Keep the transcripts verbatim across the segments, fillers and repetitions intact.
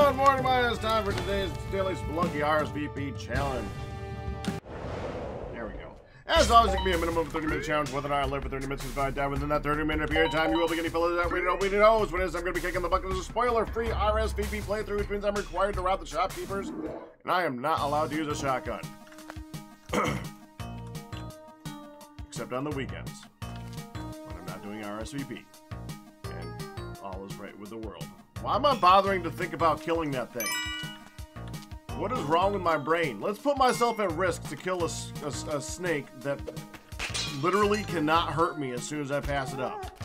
Good morning, my it's time for today's Daily Spelunky R S V P Challenge. There we go. As always, it can be a minimum of thirty minute challenge. Whether or not I live for thirty minutes, if I die within that thirty minute period of time, you will be getting filled out. We know, we knows what it is. I'm going to be kicking the bucket as a spoiler-free R S V P playthrough, which means I'm required to rob the shopkeepers, and I am not allowed to use a shotgun. Except on the weekends, when I'm not doing R S V P. And all is right with the world. Why am I bothering to think about killing that thing? What is wrong with my brain? Let's put myself at risk to kill a, a, a snake that literally cannot hurt me as soon as I pass it up.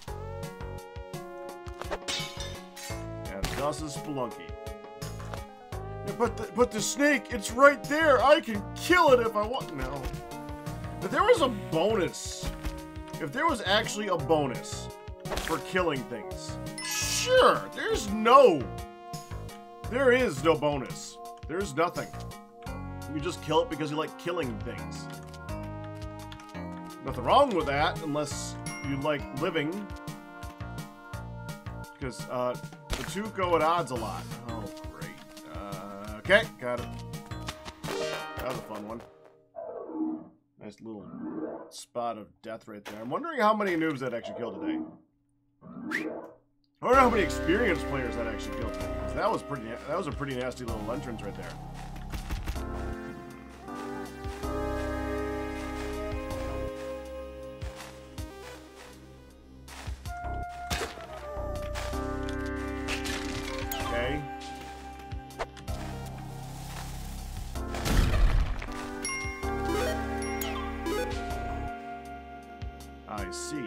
And thus is Spelunky. But the, but the snake, it's right there. I can kill it if I want. No. If there was a bonus, if there was actually a bonus for killing things, sure, there's no, there is no bonus. There's nothing. You just kill it because you like killing things. Nothing wrong with that, unless you like living. Because uh, the two go at odds a lot. Oh, great. Uh, okay, got it. That was a fun one. Nice little spot of death right there. I'm wondering how many noobs that actually killed today. I don't know how many experienced players that actually killed today. Because that was pretty. That was a pretty nasty little entrance right there. Okay. I see.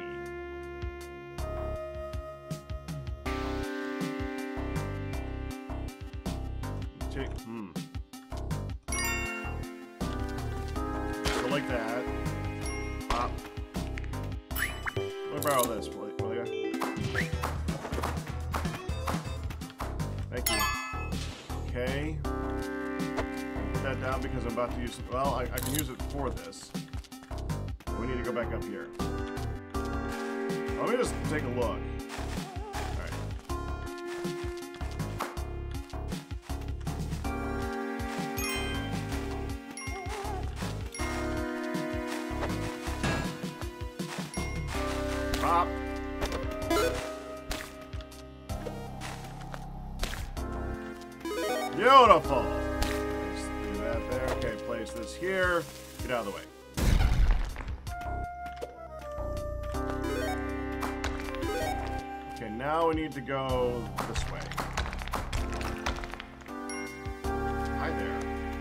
Take, hmm. So like that. Pop. Let me borrow this, will you? Thank you. Okay. Put that down because I'm about to use it. Well, I, I can use it for this. We need to go back up here. Let me just take a look. Alright. Pop. Beautiful. Let's do that there. Okay, place this here. Get out of the way. Okay, now we need to go this way. Hi there.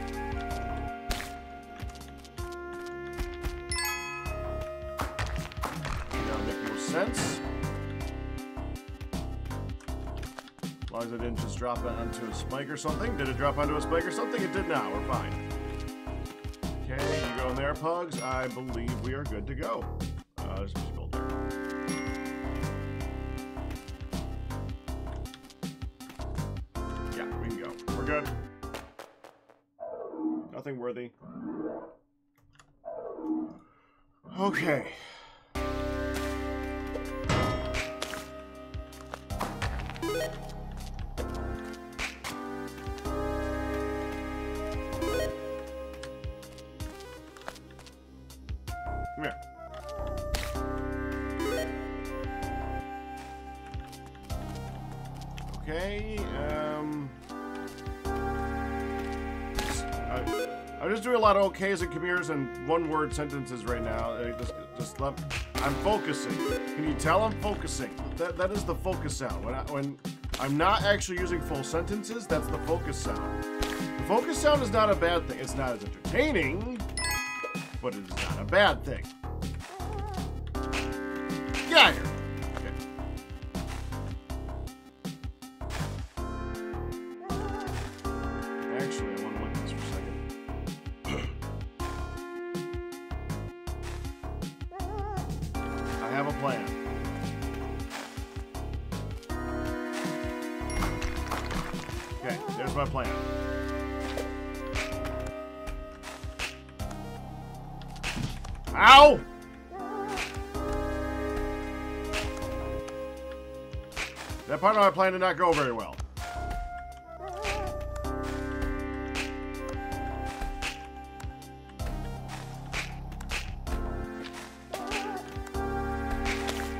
That'll make more sense. As long as I didn't just drop it onto a spike or something. Did it drop onto a spike or something? It did not. We're fine. Okay, you go in there, Pugs. I believe we are good to go. Uh, there's a build there. We're good. Nothing worthy. Okay. Come here. Okay, um... I'm just doing a lot of okays and comeres and one-word sentences right now. Just, just let, I'm focusing. Can you tell I'm focusing? That, that is the focus sound. When, I, when I'm not actually using full sentences, that's the focus sound. The focus sound is not a bad thing. It's not as entertaining, but it is not a bad thing. Get out of here. I have a plan. Okay, there's my plan. Ow! That part of my plan did not go very well.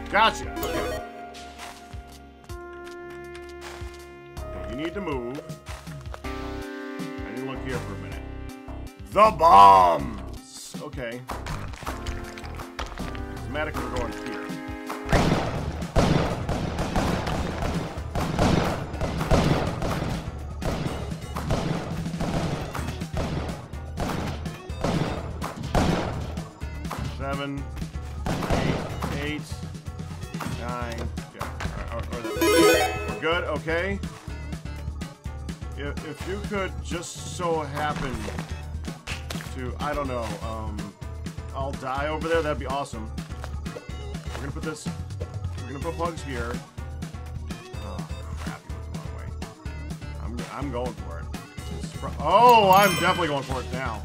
Gotcha. Okay. Okay, you need to move. I need to look here for a minute. The bombs! Okay. Automatically we're going here. Seven, eight, eight, nine. Yeah. Or, or, or we're good. Okay. If, if you could just so happen to, I don't know, um, I'll die over there. That'd be awesome. We're gonna put this. We're gonna put plugs here. Oh crap! You went the wrong way. I'm I'm going for it. Oh, I'm definitely going for it now.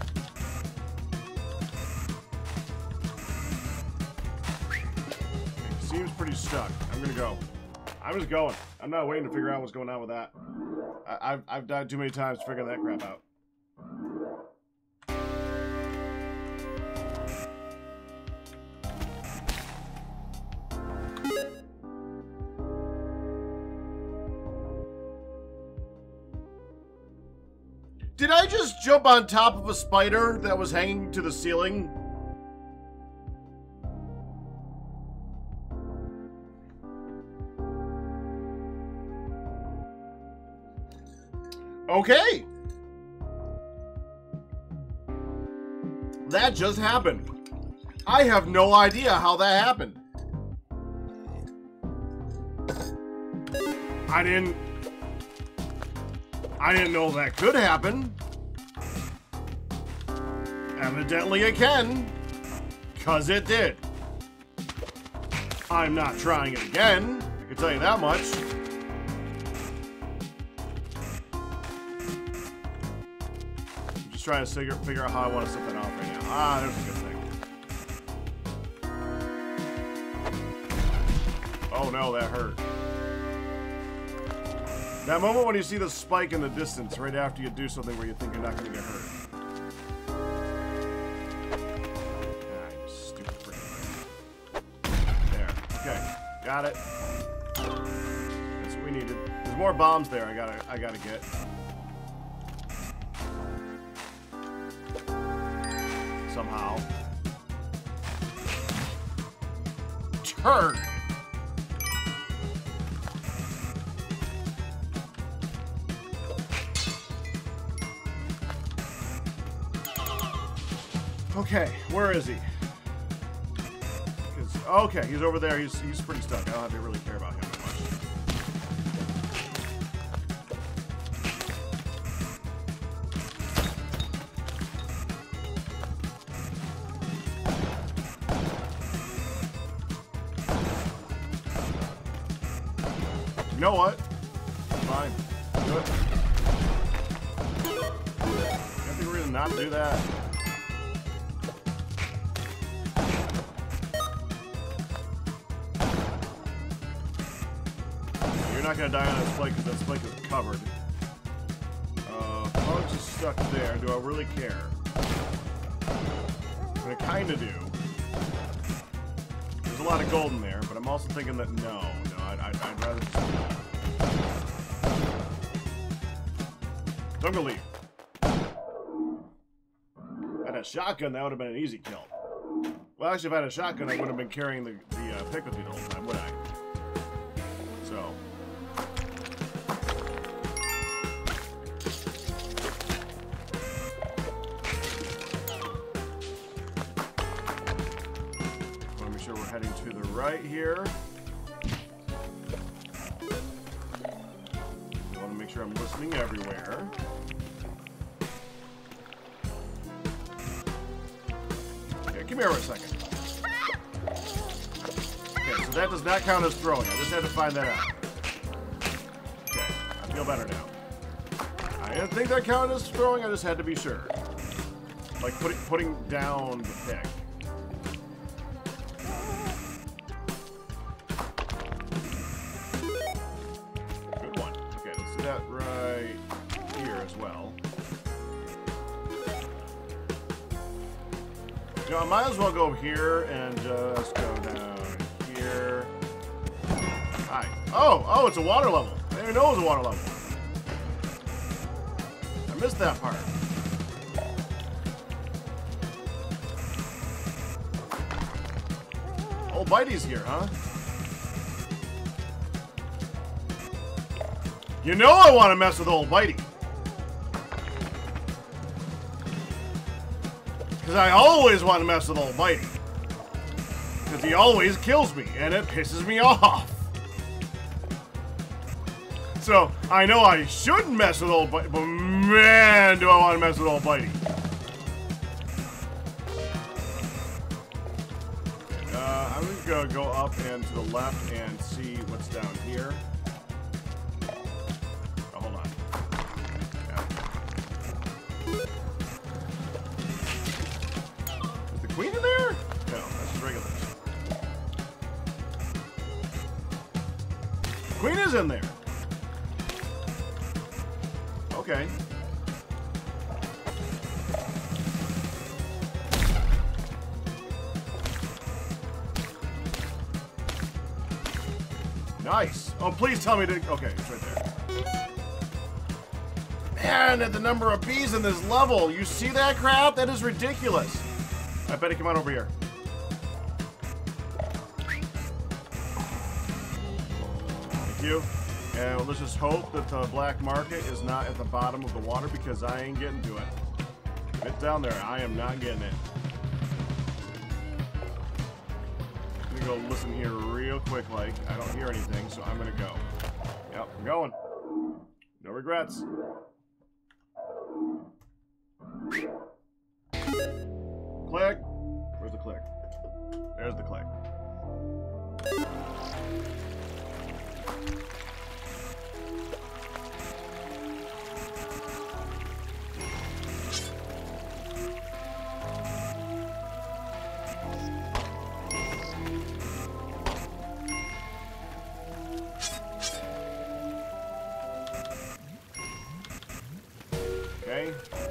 Seems pretty stuck. I'm gonna go. I'm just going. I'm not waiting to figure out what's going on with that. I, I've, I've died too many times to figure that crap out. Did I just jump on top of a spider that was hanging to the ceiling? Okay. That just happened. I have no idea how that happened. I didn't... I didn't know that could happen. Evidently it can. 'Cause it did. I'm not trying it again. I can tell you that much. Trying to figure, figure out how I want to set that off right now. Ah, there's a good thing. Oh no, that hurt. That moment when you see the spike in the distance right after you do something where you think you're not going to get hurt. Ah, you stupid freaking thing. There. Okay. Got it. That's what we needed. There's more bombs there I gotta, I gotta get. Somehow. Turn! Okay, where is he? Okay, he's over there. He's, he's pretty stuck. I don't have to really care about him that much. You know what? Fine. Do it. I think we're gonna not do that. You're not gonna die on that spike because that spike is covered. Uh, Bugs is stuck there. Do I really care? I kinda do. There's a lot of gold in there, but I'm also thinking that no, no, I'd, I'd, I'd rather just... So I'm gonna leave. If I had a shotgun, that would have been an easy kill. Well, actually, if I had a shotgun, I wouldn't have been carrying the, the uh, pick with me the whole time, would I? So... Sure we're heading to the right here. I want to make sure I'm listening everywhere. Okay, come here for a second. Okay, so that does not count as throwing. I just had to find that out. Okay, I feel better now. I didn't think that counted as throwing, I just had to be sure. Like putting putting down the pick. That right here as well. You know, I might as well go here and just go down here. Hi. Oh, oh, it's a water level. I didn't even know it was a water level. I missed that part. Old Bitey's here, huh? You know I want to mess with old Bitey. Because I always want to mess with old Bitey. Because he always kills me, and it pisses me off. So, I know I shouldn't mess with old Bitey, but man, do I want to mess with old Bitey. Uh, I'm just going to go up and to the left and see what's down here. Oh, hold on. Yeah. Is the queen in there? No, that's just regular. Queen is in there. Okay. Nice. Oh, please tell me to... Okay, it's right there. Man, at the number of bees in this level. You see that crap? That is ridiculous. I better come on over here. Thank you. And let's just hope that the black market is not at the bottom of the water because I ain't getting to it. If it's down there, I am not getting it. I'm gonna go listen here real quick like. I don't hear anything, so I'm gonna go. Yep, I'm going. No regrets. Click. Where's the click? There's the click. Okay.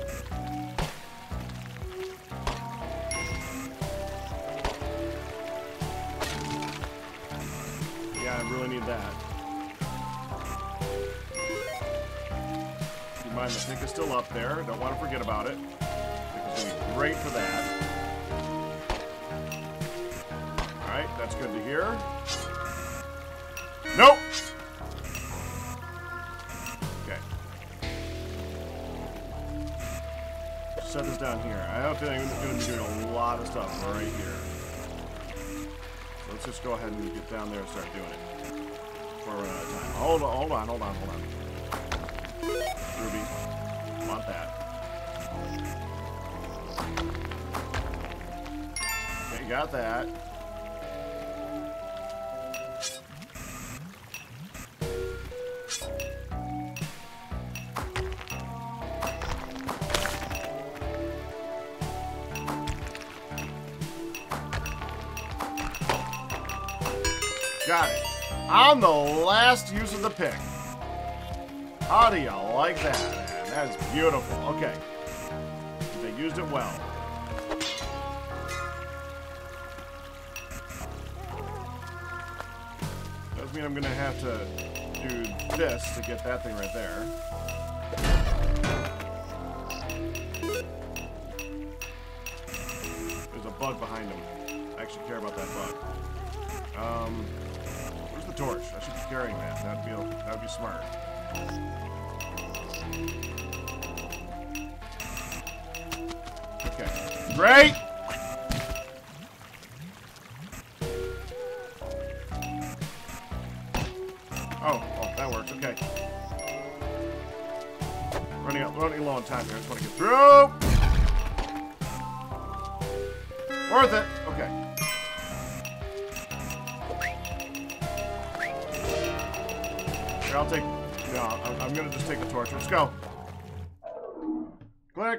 Yeah, I really need that. Keep in mind the pick is still up there. Don't want to forget about it. It's going to be great for that. Alright, that's good to hear. Nope! Set this down here. I have a feeling I'm going to be doing a lot of stuff right here. So let's just go ahead and get down there and start doing it. Before we run out of time. Hold on, hold on, hold on, hold on. Ruby. Want that. Okay, got that. Got it. On the last use of the pick. How do you like that, man? That is beautiful. Okay. They used it well. Does mean I'm going to have to do this to get that thing right there. There's a bug behind him. I actually care about that bug. Um... Where's the torch? I should be carrying that. That'd be that'd be smart. Okay. Great! Oh, oh, that works. Okay. Running out, running low on time here. I just want to get through. Worth it. Okay. I'll take. No, I'm, I'm gonna just take the torch. Let's go. Click.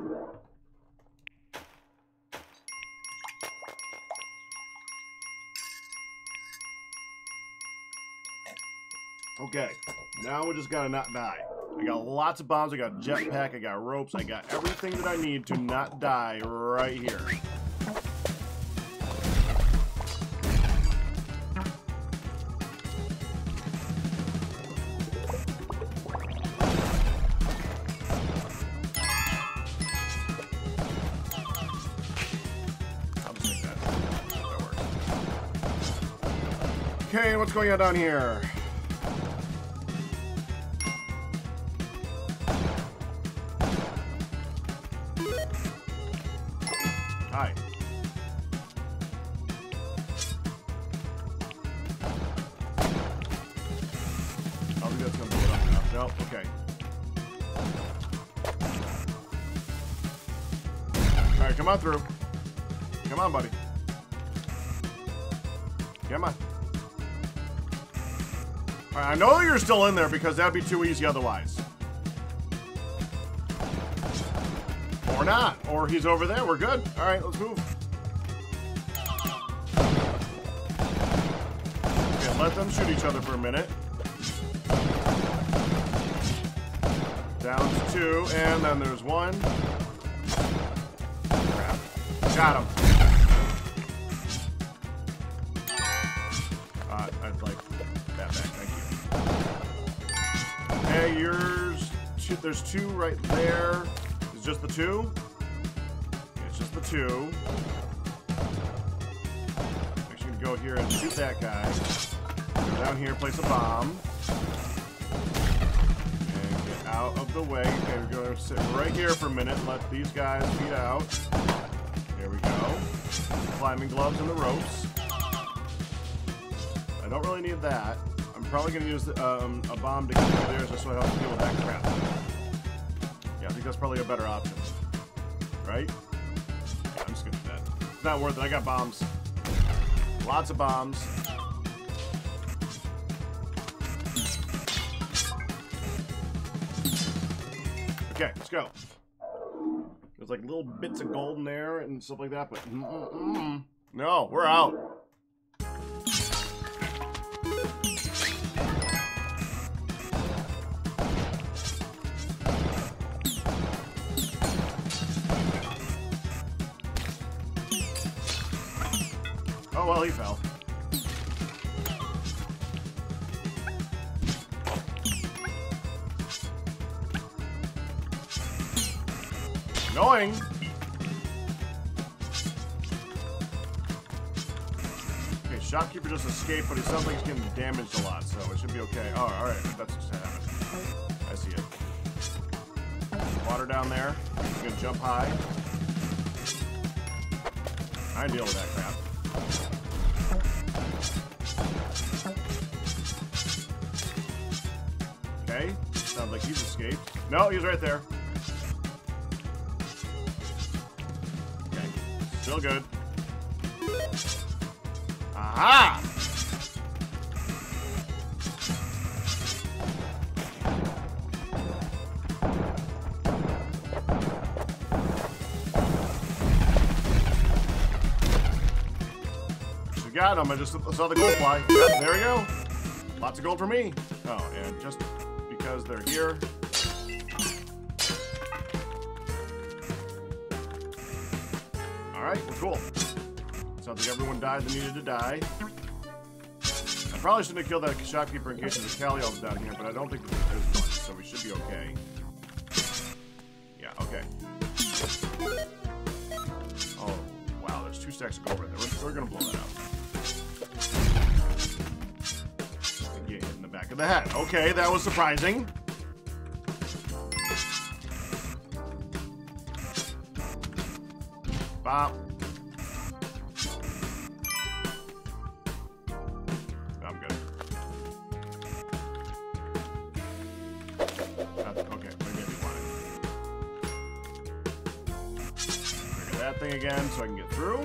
Okay. Now we just gotta not die. I got lots of bombs. I got jetpack. I got ropes. I got everything that I need to not die right here. Okay, what's going on down here? Hi. I think that's gonna blow it up now. Nope, okay. Alright, come on through. Come on, buddy. Come on. Alright, I know you're still in there because that'd be too easy otherwise. Or not. Or he's over there. We're good. Alright, let's move. Okay, let them shoot each other for a minute. Down to two, and then there's one. Crap. Got him. Uh, I'd like that back, thank you. Okay, yours. Two, there's two right there. It's just the two? It's just the two. Actually, go here and shoot that guy. Go down here, place a bomb. Out of the way. Okay, we're going to sit right here for a minute and let these guys feed out. There we go. Climbing gloves and the ropes. I don't really need that. I'm probably going to use um, a bomb to get through there just so I don't have to deal with that crap. Yeah, I think that's probably a better option. Right? Yeah, I'm just going to do that. It's not worth it. I got bombs. Lots of bombs. Okay, let's go. There's like little bits of gold in there and stuff like that, but mm -mm -mm. No, we're out. Oh, well, he fell. Annoying. Okay, shopkeeper just escaped, but he sounds like he's getting damaged a lot, so it should be okay. Oh, alright, that's just happened. I see it. Water down there. He's gonna jump high. I deal with that crap. Okay, sounds like he's escaped. No, he's right there. Still good. Aha! We got him. I just saw the gold fly. Yep, there we go. Lots of gold for me. Oh, and just because they're here. Alright, well, cool. Sounds like everyone died that needed to die. I probably shouldn't have killed that shopkeeper in case there's a Cali elf down here, but I don't think that there's one, so we should be okay. Yeah, okay. Oh, wow, there's two stacks of gold right there. We're, we're gonna blow that out. Get hit in the back of the head. Okay, that was surprising. Bop. I'm good. That's, okay, maybe I do want it. Trigger that thing again so I can get through.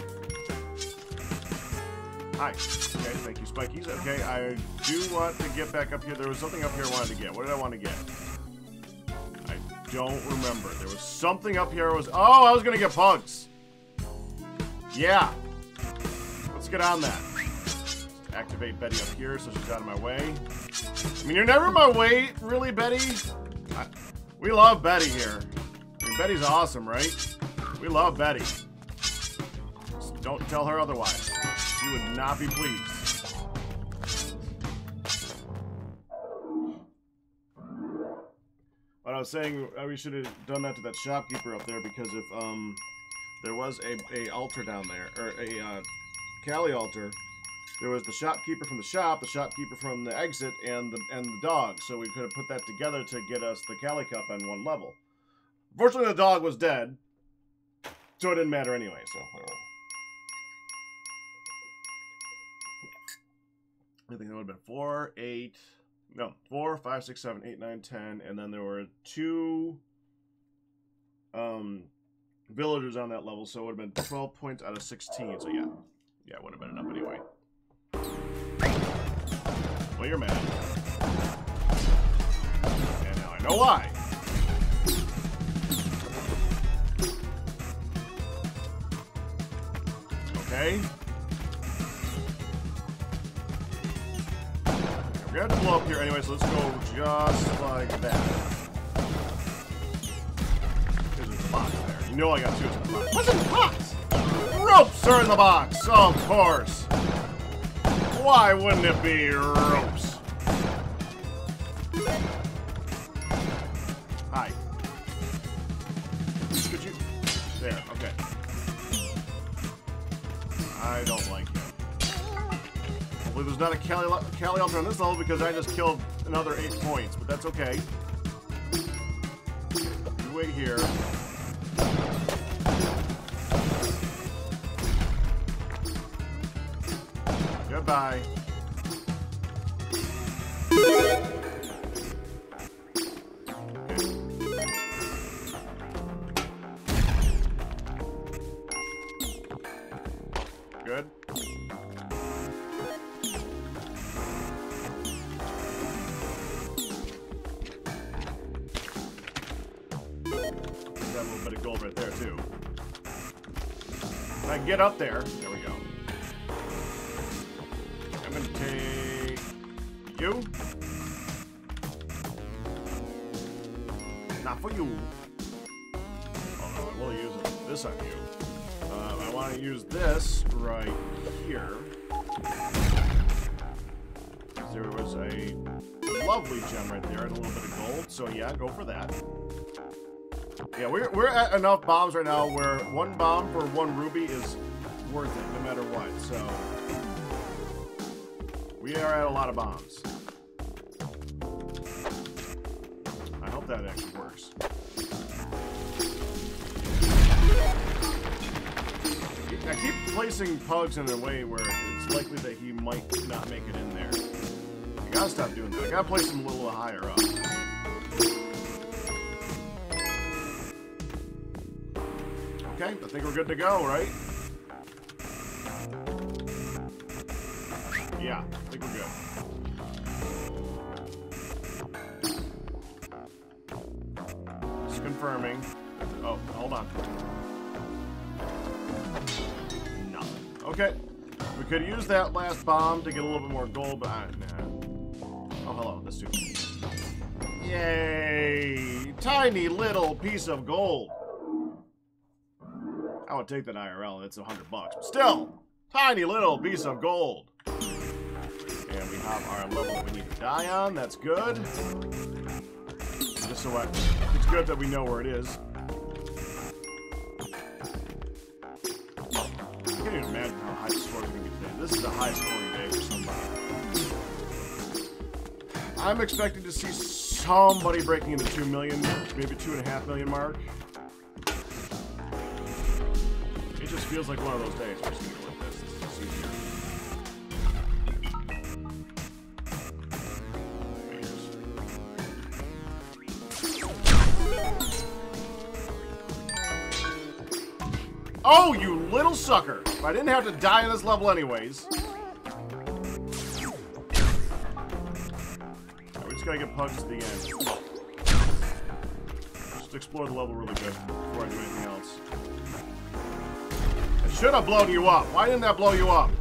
Hi. Okay, thank you, Spikies. Okay, I do want to get back up here. There was something up here I wanted to get. What did I want to get? I don't remember. There was something up here. I was oh, I was gonna get pugs. Yeah. Let's get on that. Activate Betty up here so she's out of my way. I mean, you're never in my way, really, Betty. I, we love Betty here. I mean, Betty's awesome, right? We love Betty. Just don't tell her otherwise. She would not be pleased. But I was saying uh, we should have done that to that shopkeeper up there because if um there was a, a altar down there, or a uh, Cali altar, there was the shopkeeper from the shop, the shopkeeper from the exit, and the and the dog. So we could have put that together to get us the Cali Cup on one level. Fortunately, the dog was dead, so it didn't matter anyway. So whatever. I think that would have been four, eight, no, four, five, six, seven, eight, nine, ten, and then there were two um, villagers on that level, so it would have been twelve points out of sixteen. So yeah, yeah, it would have been enough anyway. Well, you're mad, and now I know why. Okay. We're gonna have to blow up here anyway, so let's go just like that. There's a box there. You know I got two in the box. What's in the box? Ropes are in the box, of course. Why wouldn't it be ropes? Hi. Could you? There, okay. I don't like him. Hopefully there's not a Cali, Cali Ultra on this level because I just killed another eight points, but that's okay. You wait here. Goodbye. Good. Got a little bit of gold right there too. If I can get up there, there we go. I'm gonna take you. Not for you. Oh no, I will use this on you. Um, I want to use this right here. There was a lovely gem right there and a little bit of gold, so yeah, go for that. Yeah, we're, we're at enough bombs right now where one bomb for one ruby is worth it no matter what, so we are at a lot of bombs. I hope that actually works. I keep placing pugs in a way where it's likely that he might not make it in there. I gotta stop doing that. I gotta place him a little higher up. Okay, I think we're good to go, right? Yeah, I think we're good. Just confirming. Oh, hold on. Nothing. Okay. We could use that last bomb to get a little bit more gold, but I, nah. Oh, hello. That's too. Yay! Tiny little piece of gold. I would take that I R L. It's a hundred bucks, but still, tiny little piece of gold. And we have our level that we need to die on. That's good. Just so I, it's good that we know where it is. I can't even imagine how high the score is going to be today. This is a high scoring day for somebody. I'm expecting to see somebody breaking into two million, maybe two and a half million mark. It just feels like one of those days. We're just going to go like this. This is just easier. Oh, you little sucker! I didn't have to die in this level anyways. Right, we just gotta get pugs to the end. Just explore the level really good before I do anything else. I should have blown you up. Why didn't that blow you up?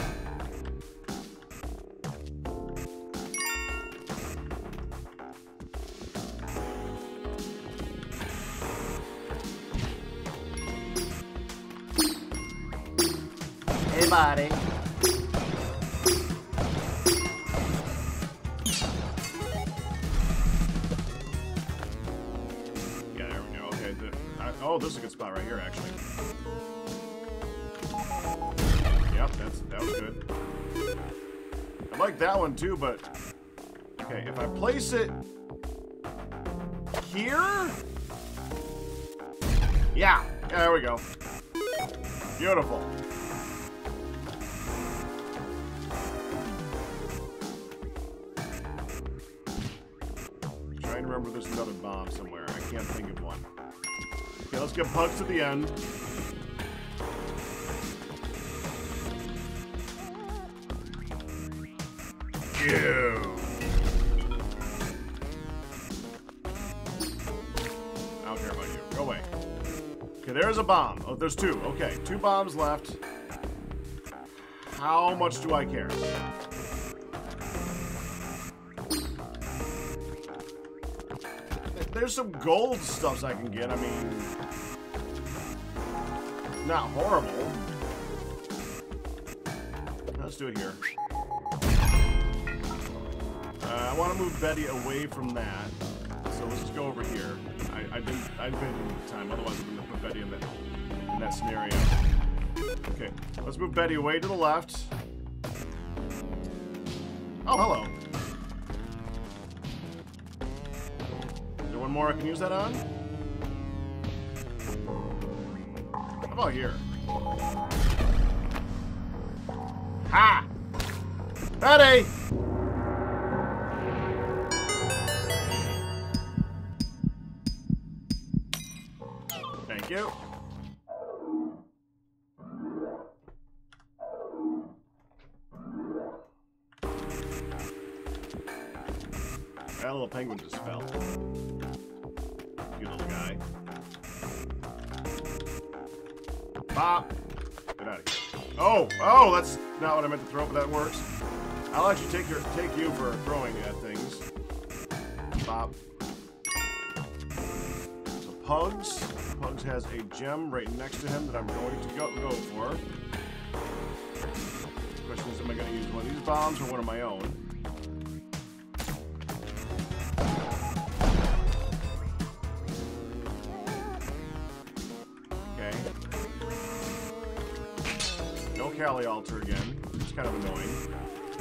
Hey, buddy. Yeah, there we go. Okay. The, I, oh, this is a good spot right here, actually. Yep, that's that was good. like that one too, but... Okay, if I place it... here? Yeah, yeah, there we go. Beautiful. I'm trying to remember there's another bomb somewhere. I can't think of one. Okay, let's get Pugs to the end. Ew. I don't care about you. Go away. Okay, there's a bomb. Oh, there's two. Okay, two bombs left. How much do I care? There's some gold stuffs I can get. I mean, not horrible. Let's do it here. Uh, I want to move Betty away from that, so let's just go over here. I, I didn't. I didn't have time. Otherwise, I'm going to put Betty in that in that scenario. Okay, let's move Betty away to the left. Oh, hello. Is there one more I can use that on? How about here? Ha! Betty! Thank you. That little penguin just fell. Cute little guy. Bop! Get out of here. Oh! Oh! That's not what I meant to throw, but that works. I'll actually take your take you for throwing at things. Bop. So Pugs. Pugs has a gem right next to him that I'm going to go, go for. The question is, am I going to use one of these bombs or one of my own? Okay. No Kali Altar again. It's kind of annoying.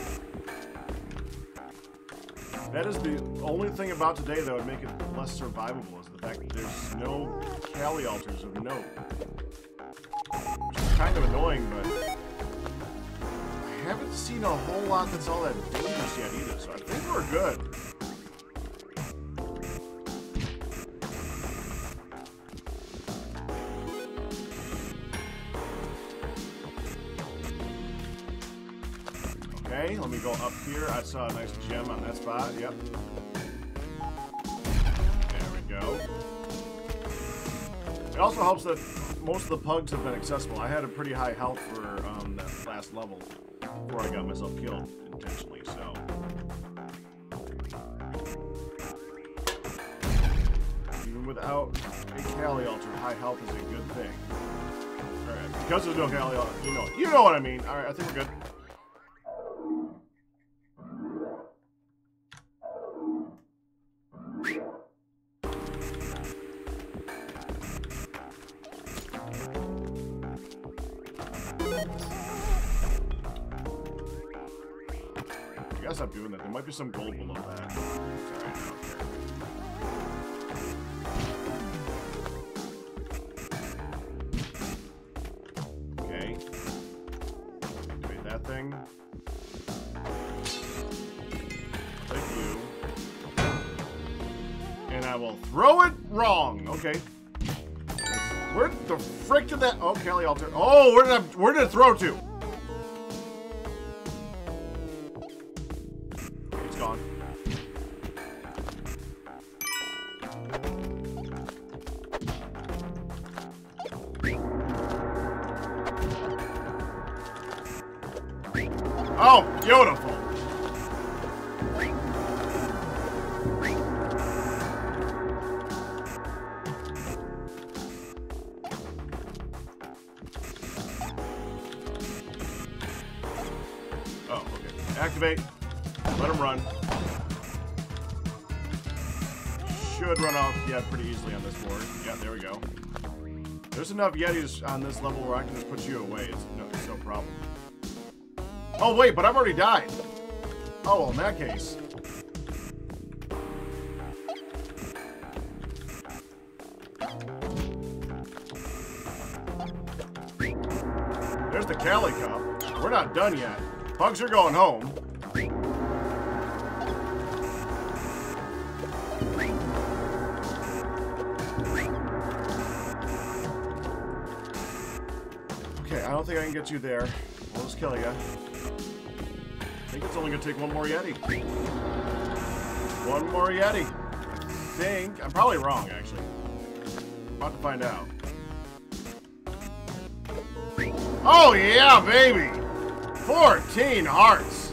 That is the only thing about today that would make it less survivable, is the fact that there's no Kali Altars of note. Which is kind of annoying, but I haven't seen a whole lot that's all that dangerous yet either, so I think we're good. Okay, let me go up here. I saw a nice gem on that spot. Yep. There we go. It also helps that most of the Pugs have been accessible. I had a pretty high health for um, that last level before I got myself killed intentionally, so. Even without a Kali Altar, high health is a good thing. Alright, because there's no Kali Altar, you know, you know what I mean. Alright, I think we're good. I gotta stop doing that. There might be some gold below that. Sorry, I don't care. Okay. Activate that thing. Thank you. And I will throw it wrong. Okay. Where the frick did that? Oh, Kali Altar. Oh, where did I, where did it throw to? It's gone. Oh, beautiful. Oh, okay. Activate. Let him run. Should run off, yeah, pretty easily on this board. Yeah, there we go. There's enough Yetis on this level where I can just put you away. It's no, it's no problem. Oh, wait, but I've already died. Oh, well, in that case. There's the Cali Cup. We're not done yet. Pugs are going home. Okay, I don't think I can get you there. We'll just kill you. I think it's only gonna take one more Yeti. One more Yeti. I think. I'm probably wrong, actually. I'm about to find out. Oh, yeah, baby! fourteen hearts!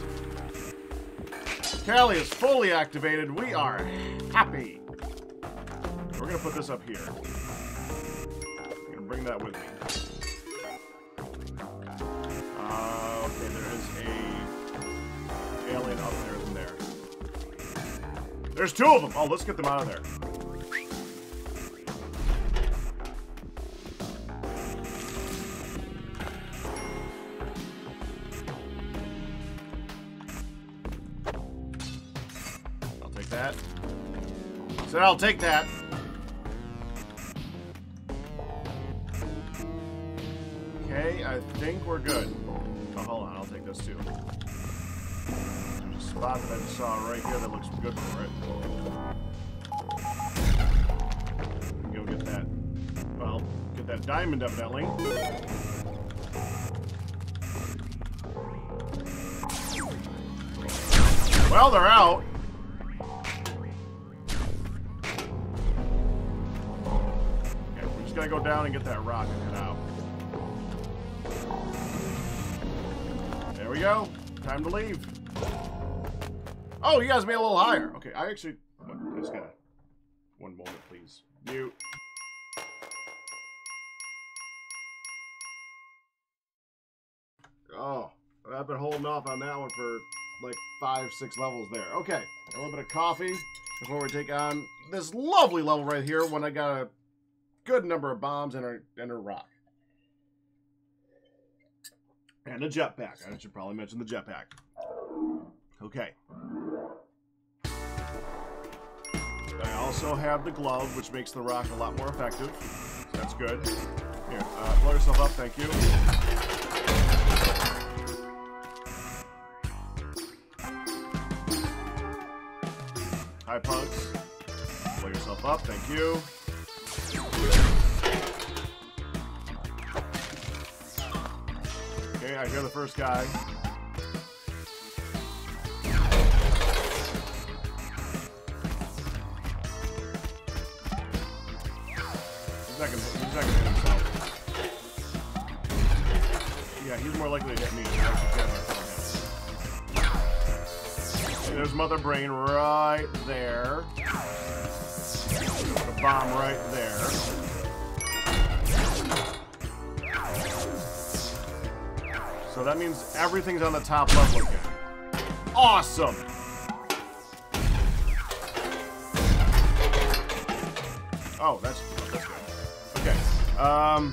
Cali is fully activated. We are happy. We're gonna put this up here. I'm gonna bring that with me. Uh, okay, there is a alien up there, isn't there? There's two of them! Oh, let's get them out of there. That. So I'll take that. Okay, I think we're good. Oh, hold on, I'll take this too. There's a spot that I just saw right here that looks good for it. Go get that. Well, get that diamond evidently. Well, they're out. Gotta go down and get that rock and head out. There we go. Time to leave. Oh, you guys made a little higher. Okay, I actually... I just gotta... One moment, please. Mute. Oh, I've been holding off on that one for like five, six levels there. Okay, a little bit of coffee before we take on this lovely level right here when I got a good number of bombs and a, and a rock. And a jetpack. I should probably mention the jetpack. Okay. I also have the glove, which makes the rock a lot more effective. So that's good. Here, uh, blow yourself up, thank you. Hi, Pugs. Blow yourself up, thank you. Okay, I hear the first guy. He's not gonna, he's not gonna hit himself. Yeah, he's more likely to hit me. There's Mother Brain right there. Put a bomb right there. So that means everything's on the top level again. Awesome! Oh, that's, that's good. Okay. Um,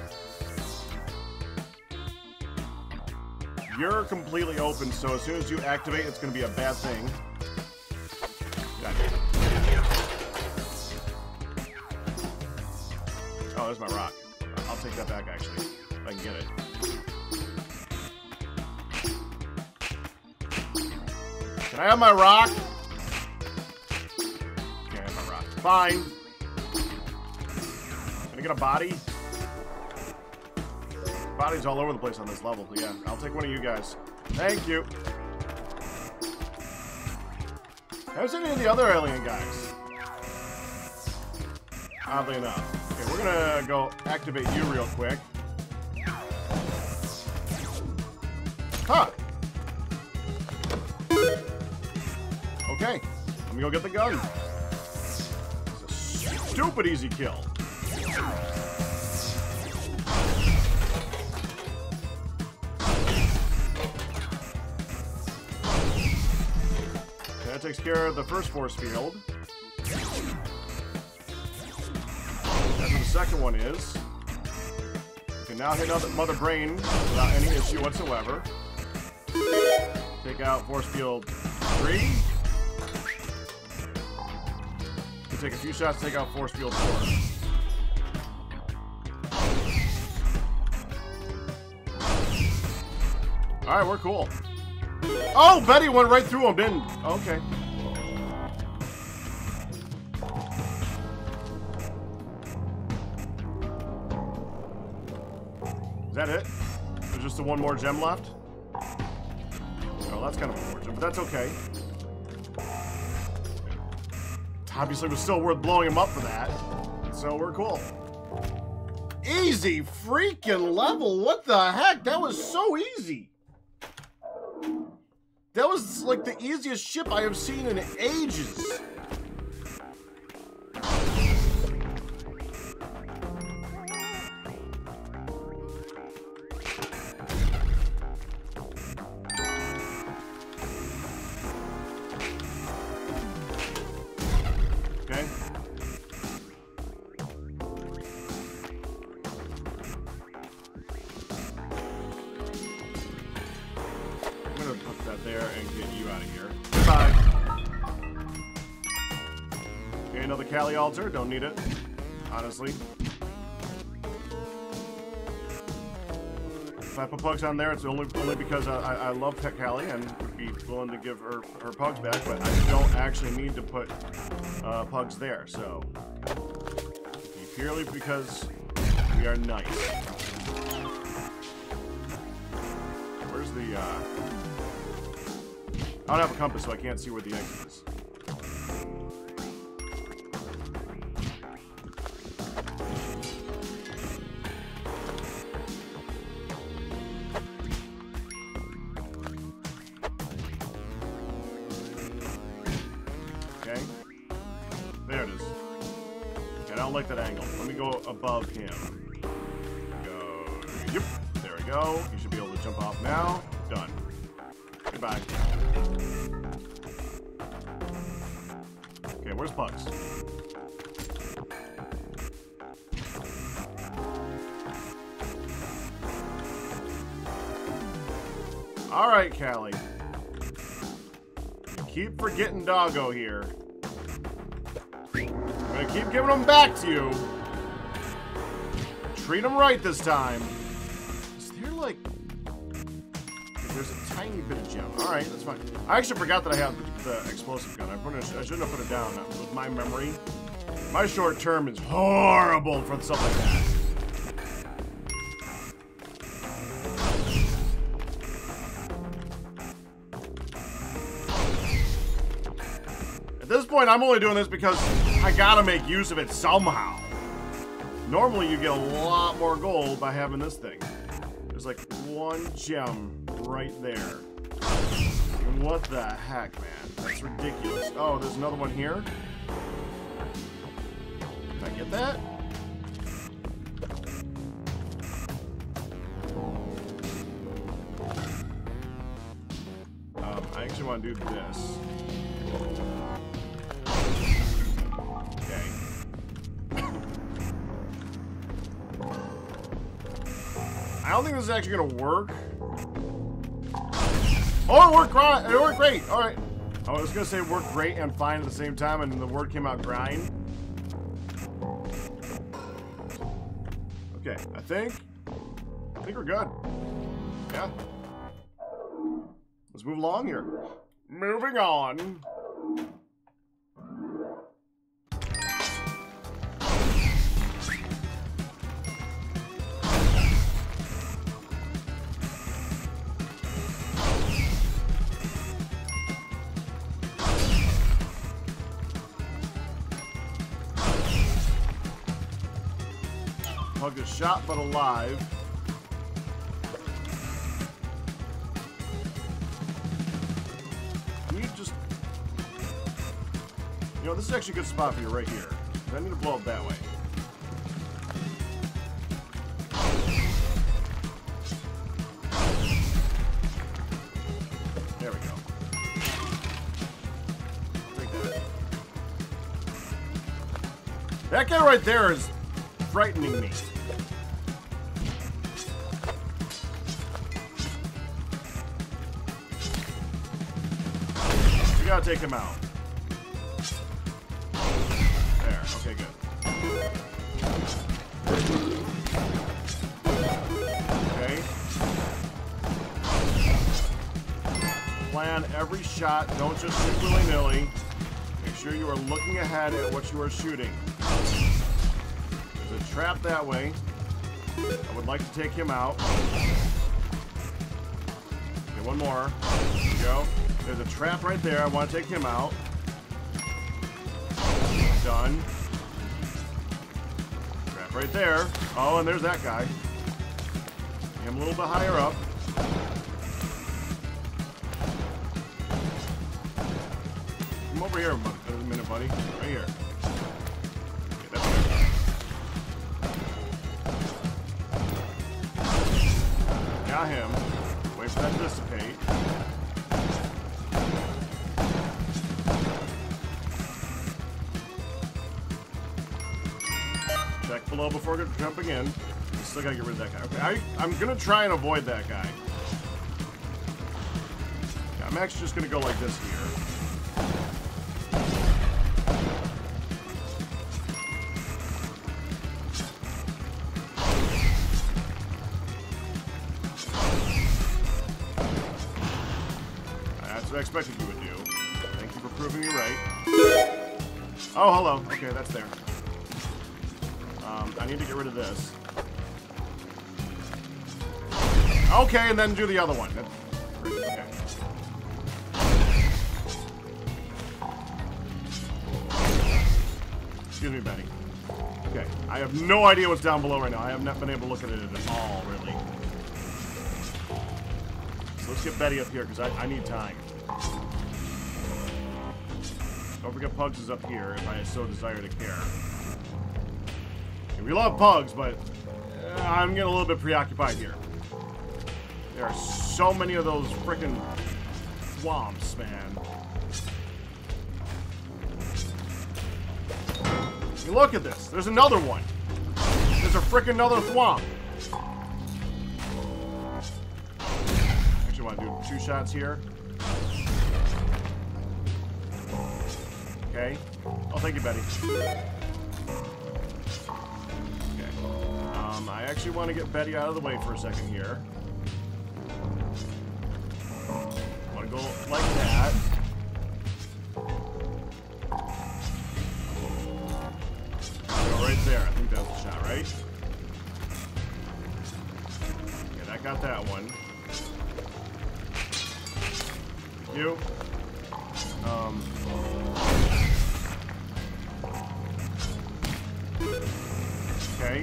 you're completely open, so as soon as you activate, it's going to be a bad thing. Gotcha. Oh, there's my rock. I'll take that back, actually, if I can get it. Can I have my rock? Can't have my rock. Fine. Can I get a body? Bodies all over the place on this level. Yeah, I'll take one of you guys. Thank you. How's any of the other alien guys? Oddly enough. Okay, we're gonna go activate you real quick. Huh. Okay, let me go get the gun. It's a stupid easy kill. Okay, that takes care of the first force field. That's what the second one is. You can now hit Mother Brain without any issue whatsoever. Take out force field three. You take a few shots to take out force field four. Alright, we're cool. Oh, Betty went right through him, didn't? Okay. Is that it? There's just the one more gem left? Oh, that's kind of unfortunate, but that's okay. Obviously, it was still worth blowing him up for that. So we're cool. Easy freaking level. What the heck? That was so easy. That was like the easiest ship I have seen in ages. Okay. I'm gonna put that there and get you out of here. Goodbye. Okay, another Kali altar. Don't need it, honestly. If I put pugs on there, it's only only because I, I, I love Pet Kali and would be willing to give her her pugs back, but I don't actually need to put uh, pugs there. So purely because we are nice. Where's the? Uh... I don't have a compass, so I can't see where the exit is. Okay. There it is. Okay, I don't like that angle. Let me go above him. Go. Yep. There we go. You should be able to jump off now. Done. Goodbye. Okay, where's Pugs? Alright, Kali. You keep forgetting Doggo here. I'm gonna keep giving them back to you. Treat them right this time. Is there like... There's a tiny bit of gem. Alright, that's fine. I actually forgot that I have the, the explosive gun. I, put it, I shouldn't have put it down. That was my memory. My short term is horrible for stuff like that. At this point, I'm only doing this because I gotta make use of it somehow. Normally, you get a lot more gold by having this thing. There's like one gem right there. And what the heck, man? That's ridiculous. Oh, there's another one here. Can I get that? Um, I actually want to do this. Okay. I don't think this is actually gonna work. Oh, it worked great! It worked great! Alright. I was gonna say work great and fine at the same time, and the word came out grind. Okay, I think... I think we're good. Yeah. Let's move along here. Moving on. Pug is shot but alive. Can you just... You know, this is actually a good spot for you right here. I need to blow up that way. There we go. Take that. That guy right there is frightening me. gotta take him out. There. Okay, good. Okay. Plan every shot. Don't just shoot willy-nilly. Make sure you are looking ahead at what you are shooting. There's a trap that way. I would like to take him out. Okay, one more. There we go. There's a trap right there. I want to take him out. Done. Trap right there. Oh, and there's that guy. I'm a little bit higher up. Come over here a minute, buddy. Right here. Okay, that's good. Got him. Wait for that to dissipate. Check below before jumping in. Still gotta get rid of that guy. Okay, I, I'm gonna try and avoid that guy. Yeah, I'm actually just gonna go like this here. That's what I expected you would do. Thank you for proving me right. Oh, hello. Okay, that's there. Um, I need to get rid of this. Okay, and then do the other one. Okay. Excuse me, Betty. Okay, I have no idea what's down below right now. I have not been able to look at it at all, really. So let's get Betty up here, because I, I need time. Don't forget Pugs is up here, if I so desire to care. Okay, we love Pugs, but uh, I'm getting a little bit preoccupied here. There are so many of those frickin' swamps, man. You look at this. There's another one. There's a frickin' another swamp. Actually, want to do two shots here. Okay. Oh, thank you, Betty. Okay. Um, I actually want to get Betty out of the way for a second here. Go like that. Go right there. I think that was the shot, right? Okay, that got that one. Thank you. Um. Okay.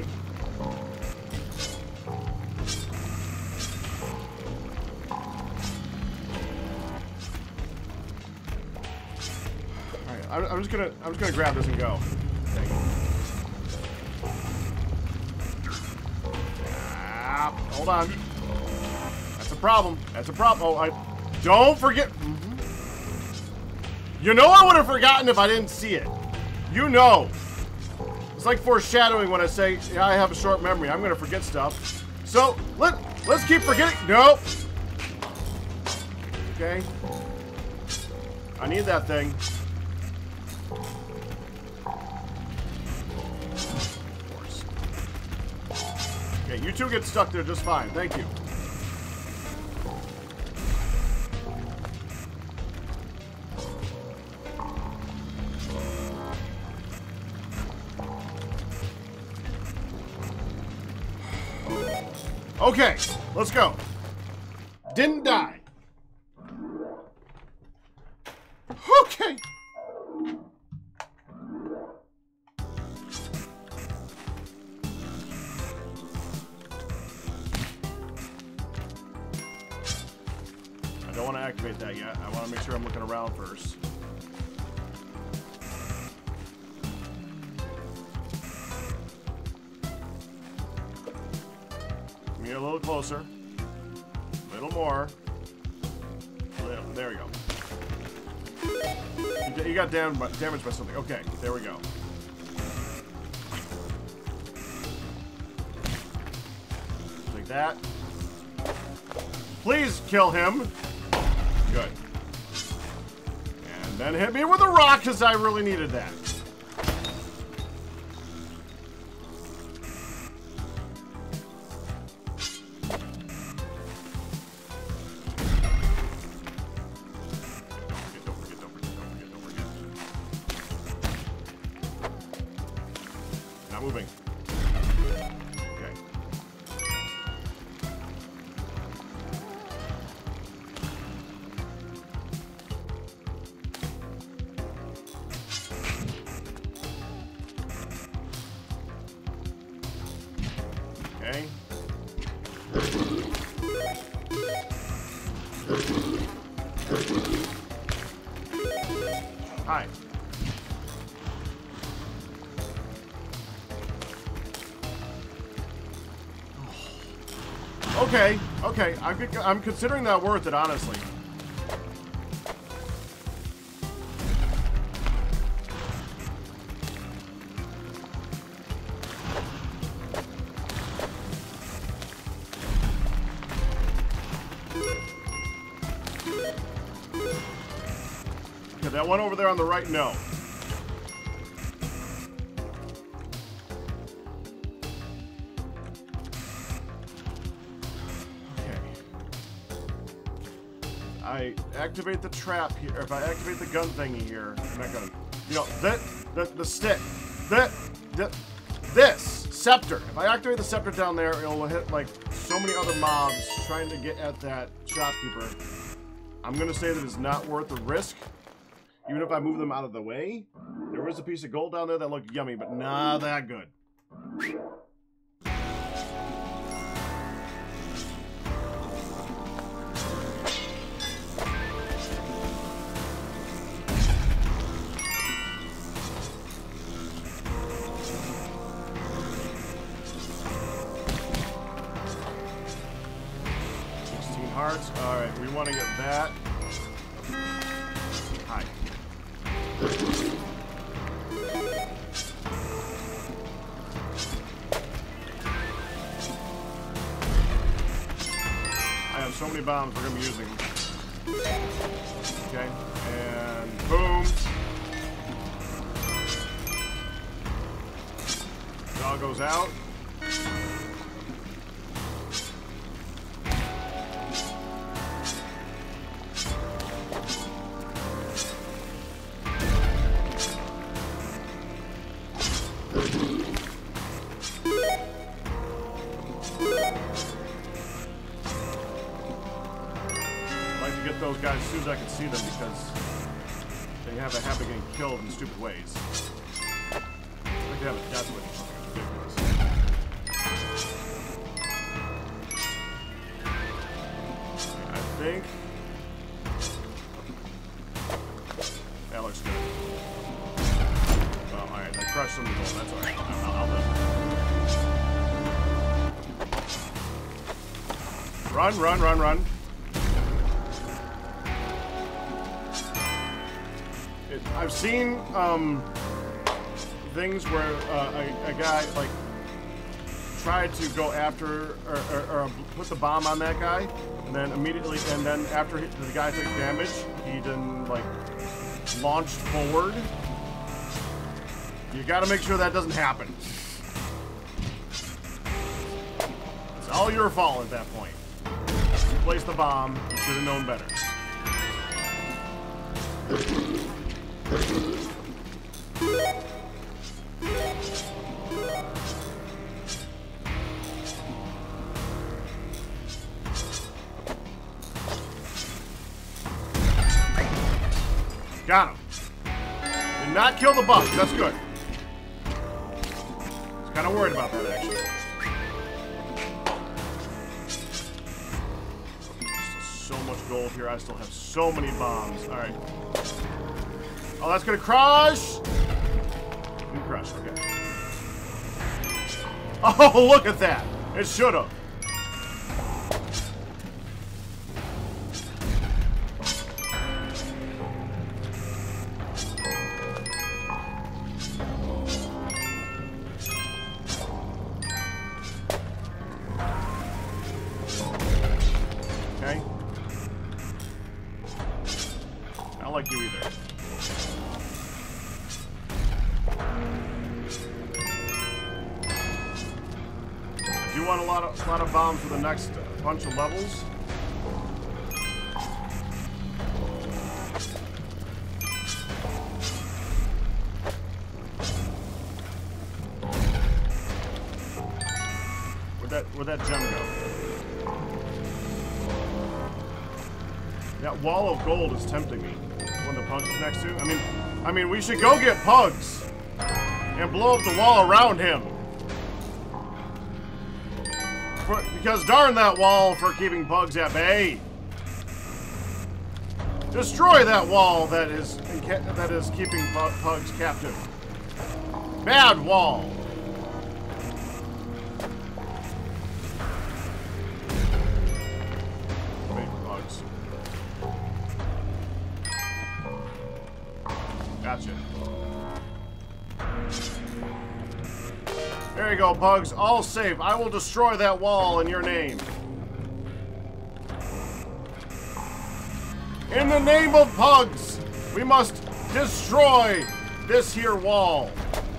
I'm just gonna, I'm just gonna grab this and go. Ah, hold on. That's a problem. That's a problem. Oh, I don't forget. Mm-hmm. You know I would have forgotten if I didn't see it. You know. It's like foreshadowing when I say, yeah, I have a short memory. I'm gonna forget stuff. So let let's keep forgetting. Nope. Okay. I need that thing. Okay, you two get stuck there just fine. Thank you. Okay, let's go. Didn't die. Okay. I don't want to activate that yet. I want to make sure I'm looking around first. Come here a little closer. A little more. There we go. You got damaged, damaged by something. Okay, there we go. Like that. Please kill him. Good. And then hit me with a rock, because I really needed that. Moving. Okay. Okay. Hi. Okay, okay, I'm, I'm considering that worth it, honestly. Okay, that one over there on the right, no. I activate the trap here, if I activate the gun thingy here, I'm not gonna, you know, that, the, the stick, that, that, this, scepter. If I activate the scepter down there, it'll hit, like, so many other mobs trying to get at that shopkeeper. I'm gonna say that it's not worth the risk, even if I move them out of the way. There was a piece of gold down there that looked yummy, but not that good. Hearts. Alright, we want to get that. Hi. I have so many bombs we're going to be using. Okay, and boom. Dog goes out. Get those guys as soon as I can see them because they have a habit of getting killed in stupid ways. I think they have a death wish. Ridiculous. I think that looks good. Well, alright, I crushed some of them. That's alright. I'll, I'll live. Run, run, run, run. I've seen um, things where uh, a, a guy like tried to go after or, or, or put the bomb on that guy, and then immediately, and then after he, the guy took damage, he then like launched forward. You got to make sure that doesn't happen. It's all your fault at that point. You placed the bomb. You should have known better. Got him. Did not kill the bug. That's good. I was kind of worried about that, actually. Still so much gold here. I still have so many bombs. All right. Oh, that's gonna crush. Didn't crush. Okay. Oh, look at that. It should have. Okay. I don't like you either. I do want a lot of, a lot of bombs for the next uh, bunch of levels. Where'd that, where'd that gem go? That wall of gold is tempting me. One the Pugs is next to. I mean, I mean, we should go get Pugs and blow up the wall around him. For, because darn that wall for keeping Pugs at bay. Destroy that wall that is that is keeping Pugs captive. Bad wall. Wait for Pugs. Gotcha. There you go, Pugs. All safe. I will destroy that wall in your name. In the name of Pugs, we must destroy this here wall.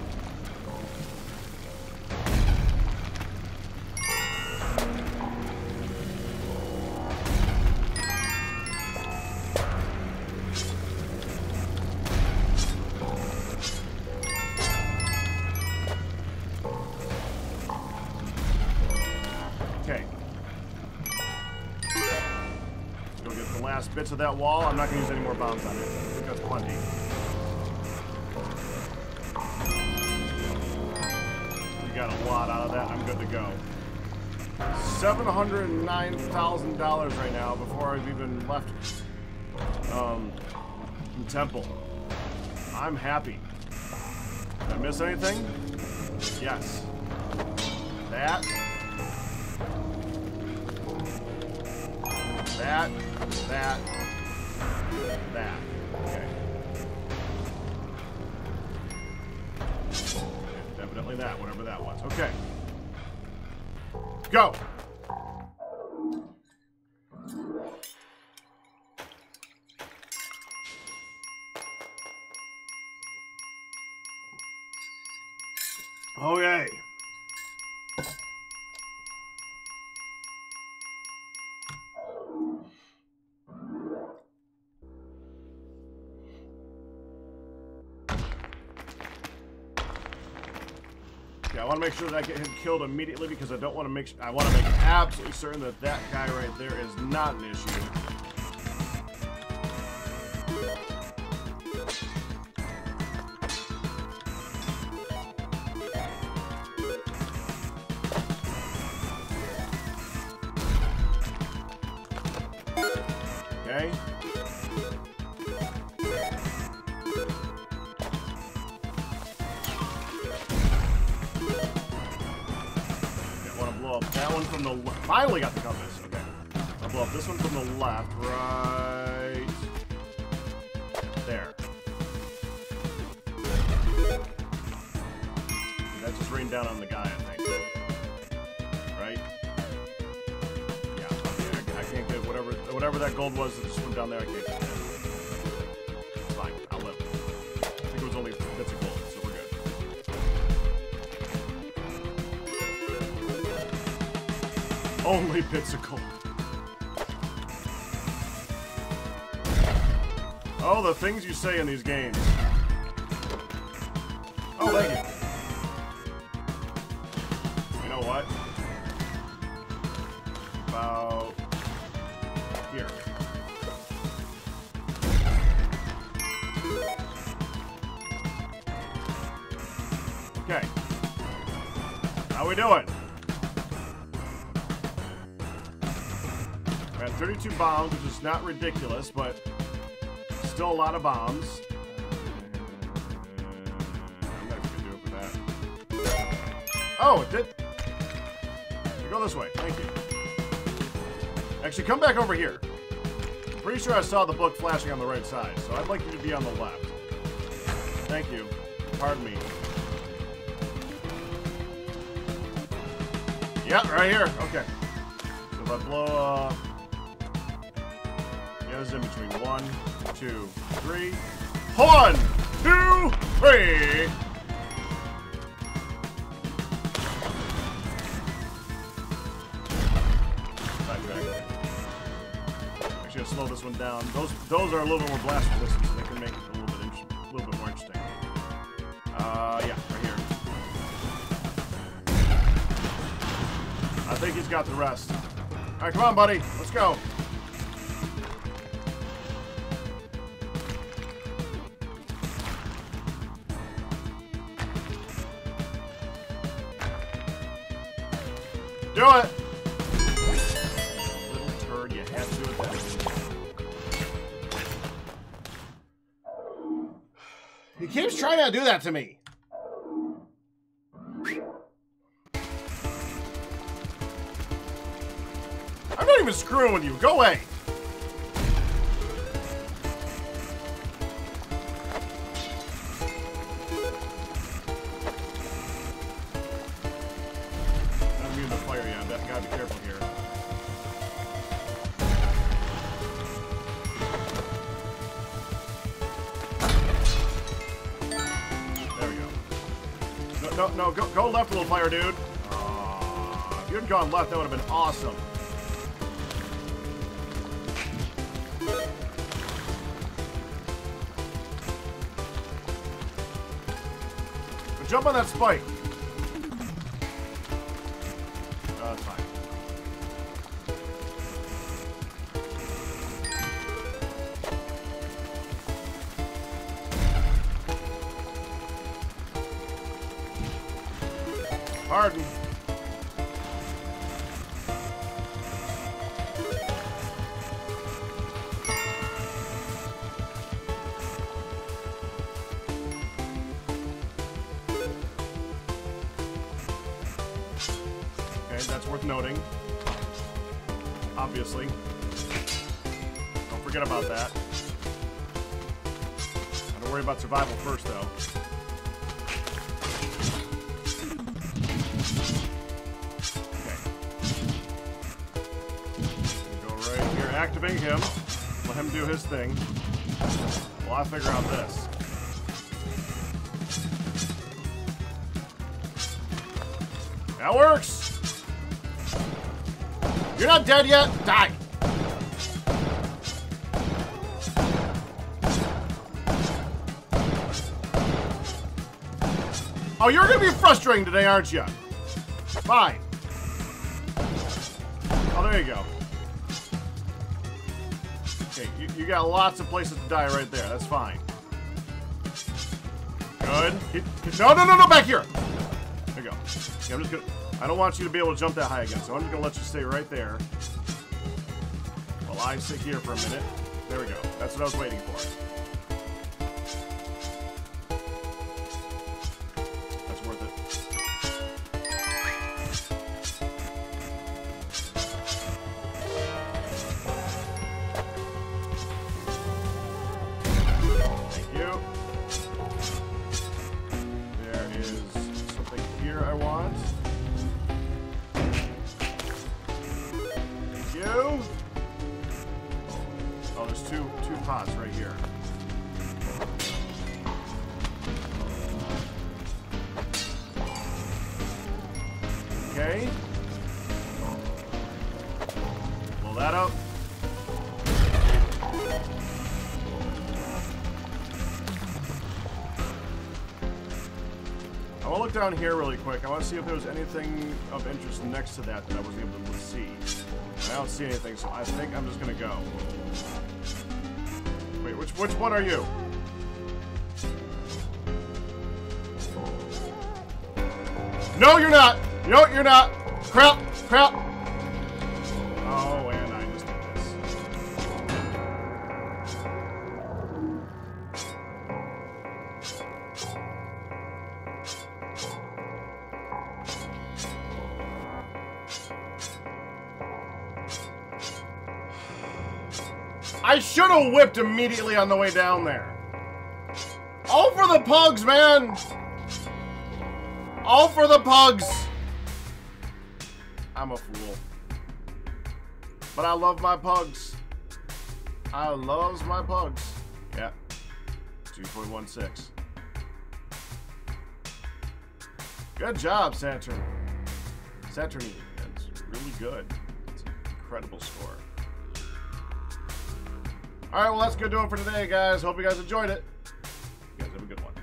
Bits of that wall. I'm not going to use any more bombs on it. I think that's plenty. We got a lot out of that. I'm good to go. seven hundred nine thousand dollars right now before I've even left um, Temple. I'm happy. Did I miss anything? Yes. That. That. That. That. Okay. Definitely that, whatever that was. Okay. Go! Okay. I want to make sure that I get him killed immediately because I don't want to make I want to make absolutely certain that that guy right there is not an issue. Okay. That one from the left. Finally got the compass. Okay. I'll blow up this one from the left. Right there. That just rained down on the guy, I think. Right? Yeah. Okay. I, I can't get whatever whatever that gold was that just went down there. I can't get that. It's fine. I'll live. I think it was only bits of gold, so we're good. Only bits of gold. Oh, the things you say in these games. Oh, thank you. You know what? About here. Okay. How we doing? We're at thirty-two bombs, which is not ridiculous, but still a lot of bombs. I'm not gonna do it for that. Oh, it did. You go this way. Thank you. Actually, come back over here. I'm pretty sure I saw the book flashing on the right side, so I'd like you to be on the left. Thank you. Pardon me. Yeah, right here. Okay. So if I blow up... Yeah, this is in between. One, two, three. One, two, three. Actually, I'll slow this one down. Those those are a little bit more blast resistant, so they can make it a little bit a little bit more interesting. Uh, yeah, right here. I think he's got the rest. All right, come on, buddy. Let's go. Do it! Little turd, you have to do it that way. He keeps trying to do that to me. I'm not even screwing with you. Go away. No, no, go, go left, little fire dude. Uh, if you had gone left, that would have been awesome. But jump on that spike. Uh, that's fine. Pardon. Okay, that's worth noting. Obviously. Don't forget about that. Gotta worry about survival first, though. Activate him. Let him do his thing. While I figure out this. That works! You're not dead yet? Die! Oh, you're gonna be frustrating today, aren't you? Fine. Oh, there you go. Okay, you, you got lots of places to die right there. That's fine. Good. Get, get, no, no, no, no, back here! There you go. Yeah, I'm just gonna... I don't want you to be able to jump that high again, so I'm just gonna let you stay right there. While I sit here for a minute. There we go. That's what I was waiting for. That's worth it. Thank you. There is something here I want. Thank you. Oh, there's two two pots right here. Okay. Blow that up. I want to look down here really quick. I want to see if there was anything of interest next to that that I wasn't able to see. I don't see anything, so I think I'm just gonna go. Wait, which which one are you? No, you're not. No, you're not. Crap, crap. Oh, and I just did this. I should have whipped immediately on the way down there. All for the pugs, man. All for the pugs. I'm a fool. But I love my pugs. I loves my pugs. Yeah. three point one six. Good job, Saturn. Saturni. That's really good. It's an incredible score. Alright, well, that's going to do it for today, guys. Hope you guys enjoyed it. You guys have a good one.